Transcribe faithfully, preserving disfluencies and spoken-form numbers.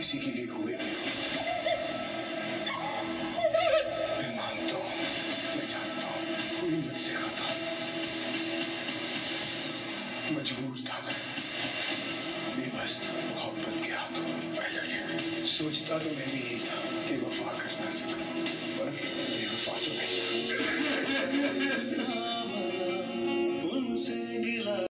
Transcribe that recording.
किसी के लिए हुए भी हो। मैं मानता हूँ, मैं जानता हूँ, हुई मुझसे खता। मजबूर था मैं, बेबस था मोहब्बत के हाथों। सोचता तो मैं भी यही था कि वफा कर ना सका।